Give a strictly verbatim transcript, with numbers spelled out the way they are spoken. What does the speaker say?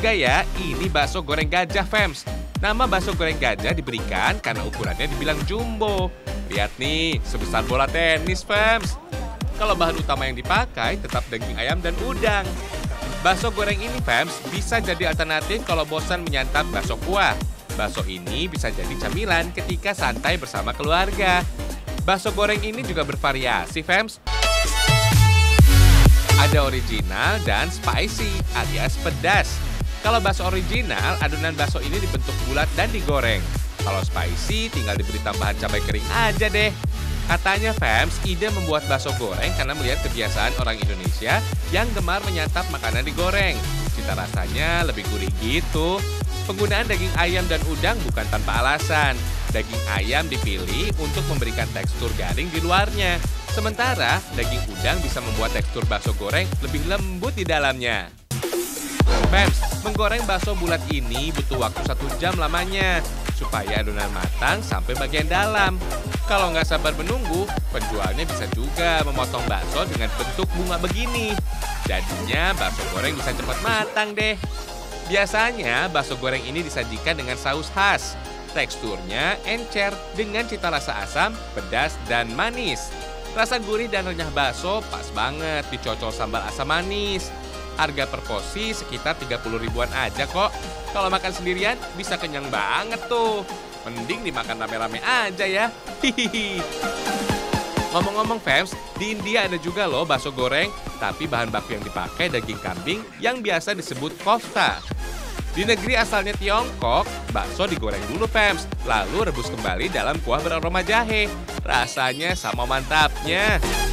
juga ya, ini bakso goreng gajah, Fems. Nama bakso goreng gajah diberikan karena ukurannya dibilang jumbo. Lihat nih, sebesar bola tenis, Fems. Kalau bahan utama yang dipakai tetap daging ayam dan udang. Bakso goreng ini, Fems, bisa jadi alternatif kalau bosan menyantap bakso kuah. Bakso ini bisa jadi camilan ketika santai bersama keluarga. Bakso goreng ini juga bervariasi, Fems. Ada original dan spicy alias pedas. Kalau bakso original, adonan bakso ini dibentuk bulat dan digoreng. Kalau spicy, tinggal diberi tambahan cabai kering aja deh. Katanya, Fems, ide membuat bakso goreng karena melihat kebiasaan orang Indonesia yang gemar menyantap makanan digoreng. Cita rasanya lebih gurih gitu. Penggunaan daging ayam dan udang bukan tanpa alasan. Daging ayam dipilih untuk memberikan tekstur garing di luarnya. Sementara, daging udang bisa membuat tekstur bakso goreng lebih lembut di dalamnya. Fems, menggoreng bakso bulat ini butuh waktu satu jam lamanya supaya adonan matang sampai bagian dalam. Kalau nggak sabar menunggu, penjualnya bisa juga memotong bakso dengan bentuk bunga begini. Jadinya bakso goreng bisa cepat matang deh. Biasanya bakso goreng ini disajikan dengan saus khas. Teksturnya encer dengan cita rasa asam, pedas, dan manis. Rasa gurih dan renyah bakso pas banget dicocol sambal asam manis. Harga per porsi sekitar tiga puluh ribuan aja kok. Kalau makan sendirian bisa kenyang banget tuh. Mending dimakan rame-rame aja ya. Hihihi. Ngomong-ngomong, Fems, di India ada juga loh bakso goreng, tapi bahan baku yang dipakai daging kambing yang biasa disebut kofta. Di negeri asalnya Tiongkok, bakso digoreng dulu, Fems, lalu rebus kembali dalam kuah beraroma jahe. Rasanya sama mantapnya.